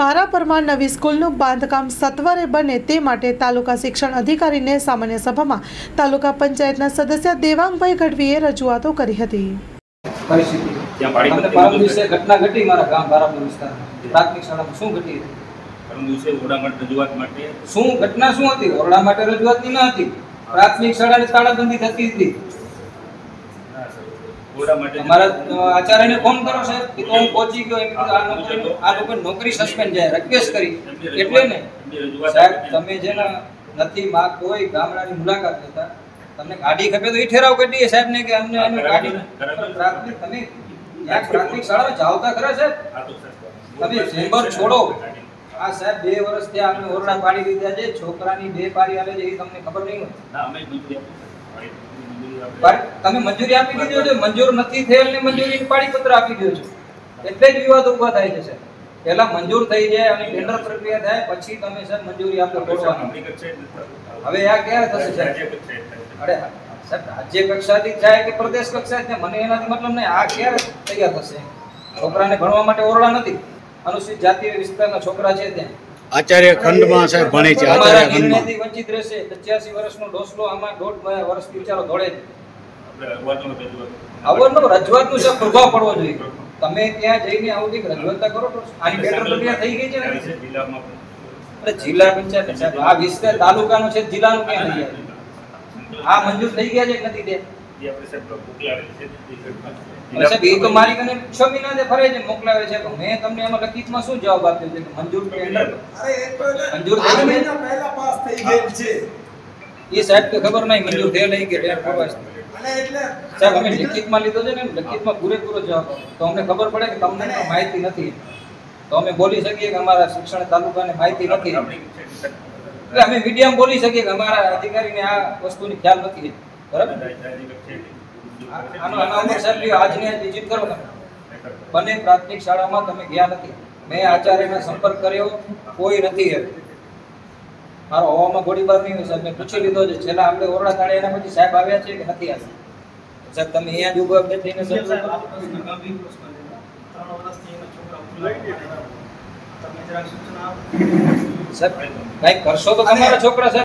ભારા પરમાર નવી સ્કૂલનું બાંધકામ સત્વરે બને તે માટે તાલુકા શિક્ષણ અધિકારીને સામાન્ય સભામાં તાલુકા પંચાયતના સદસ્ય દેવાંગભાઈ ગઢવીએ રજૂઆતો કરી હતી। પરમ દિવસે ઘટના ઘટી મારા ગામ ભારાપુર વિસ્તારમાં પ્રાથમિક શાળામાં શું ઘટી હતી? પરમ દિવસે ઓરડા માટે રજૂઆત માટે શું ઘટના શું હતી? ઓરડા માટે રજૂઆતની ન હતી, પ્રાથમિક શાળાની તાળાબંધી થતી હતી। ઓરડા માટે અમારા આચાર્યને ફોન કરો સાહેબ કે તો હું પહોંચી ગયો એમ કીધું આ લોકો નોકરી સસ્પેન્ડ જાય રિક્વેસ્ટ કરી એટલે ને સાહેબ તમે જેને નથી માંગતો હોય ગામડાની મુલાકાત લેતા તમને ગાડી ખપે તો ઈ ઠેરાવ કરી દઈએ સાહેબ ને કે અમને અમને ગાડી પ્રાથમિક તમે યાર પ્રાથમિક શાળામાં જાવતા ખરા સાહેબ? તમે ચેમ્બર છોડો આ સાહેબ 2 વર્ષ ત્યાં આપણે ઓરડા પાડી દીધા છે, છોકરાની 2 પારી આવે છે એ તમને ખબર નહીં હોય? ના અમે તમે મંજૂરી આપી દીધો છો, મંજૂર નથી થયેલ ને મંજૂરીની પાડી પત્ર આપી દો છો એટલે જ વિવાદ ઊભા થાય છે સાહેબ। પહેલા મંજૂર થઈ જાય અને ટેન્ડર પ્રક્રિયા થાય પછી તમે સાહેબ મંજૂરી આપો તોડવાની। હવે આ ક્યારે થશે સાહેબ? અરે સાહેબ રાજ્ય કક્ષાથી જાય કે પ્રદેશ કક્ષાથી મને એનાથી મતલબ નહીં, આ ક્યારે તૈયાર થશે? છોકરાને ભણવા માટે ઓરડા નથી, અનુસૂચિત જાતિ વિસ્તારના છોકરા છે ત્યાં આચાર્ય ખંડમાં સાહેબ ભણે છે, આચાર્ય ખંડમાં વંચિત રહેશે। 85 વર્ષનો ડોસલો આમાં 1.5 વર્ષથી બિચારો દોડે છે। અવરનો રજૂઆતનો જે પ્રભાવ પડવો જોઈએ, તમે ત્યાં જઈને આવું કે રજૂઆત કરો તો આની ટેન્ડર પ્રક્રિયા થઈ ગઈ છે ને જિલ્લામાં અરે જિલ્લા પંચાયત સાહેબ આ વિસ્તાર તાલુકાનો છે, જિલ્લાનું ક્યાં થઈ ગયા? આ મંજૂર થઈ ગયા છે કે નથી તે? આપણે સાહેબ મોકલાવેલી છે સાહેબ એ તો મારી કને 6 મહિનાથી ફરે છે મોકલાવે છે, મેં તમને એમાં લખિતમાં શું જવાબ આપ્યો છે કે મંજૂર ટેન્ડર મંજૂર થઈ મહિના પહેલા પાસ થઈ ગયેલ છે એ સાહેબ તો ખબર નહીં મંજૂર થયેલ નહીં કે ટેન્ડર પાસ અને એટલે સાહેબ અમે લિખિતમાં લીધો છે ને, લિખિતમાં પૂરેપૂરો જવાબ તો અમને ખબર પડે કે તમને માહિતી નથી તો અમે બોલી શકીએ કે અમારા શિક્ષણ તાલુકાને માહિતી નથી, એટલે અમે મીડિયામાં બોલી શકીએ કે અમારા અધિકારીને આ વસ્તુની ખ્યાલ નથી, બરાબર? આનો અમર સાહેબ આજની આજ વિઝિટ કરો તમે બંને પ્રાથમિક શાળામાં તમે ગયા નથી, મેં આચાર્યનો સંપર્ક કર્યો કોઈ નથી, મારો હવામાં ગોળીબાર નહીં હોય સાહેબ, મેં પૂછી લીધો છે છેલ્લા આપણે ઓરડા કાઢે એના પછી સાહેબ આવ્યા છે કે નથી આવ્યા? સાહેબ તમે અહીંયા જ ઉભા બેઠીને સાહેબ કંઈક કરશો તો તમારા છોકરા સાહેબ